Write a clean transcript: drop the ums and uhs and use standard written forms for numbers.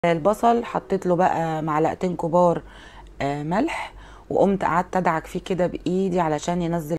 البصل حطيت له بقى معلقتين كبار ملح، وقمت قعدت ادعك فيه كده بايدي علشان ينزل